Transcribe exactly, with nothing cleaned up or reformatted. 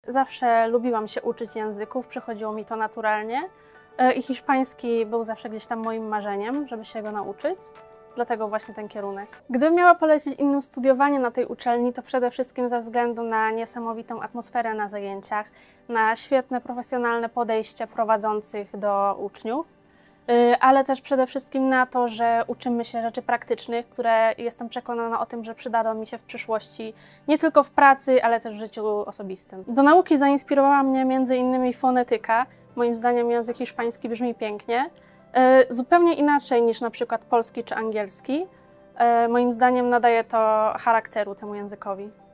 Zawsze lubiłam się uczyć języków, przychodziło mi to naturalnie i hiszpański był zawsze gdzieś tam moim marzeniem, żeby się go nauczyć. Dlatego właśnie ten kierunek. Gdybym miała polecić innym studiowanie na tej uczelni, to przede wszystkim ze względu na niesamowitą atmosferę na zajęciach, na świetne profesjonalne podejście prowadzących do uczniów, ale też przede wszystkim na to, że uczymy się rzeczy praktycznych, które jestem przekonana o tym, że przydadzą mi się w przyszłości nie tylko w pracy, ale też w życiu osobistym. Do nauki zainspirowała mnie między innymi fonetyka. Moim zdaniem język hiszpański brzmi pięknie. Zupełnie inaczej niż na przykład polski czy angielski. Moim zdaniem nadaje to charakteru temu językowi.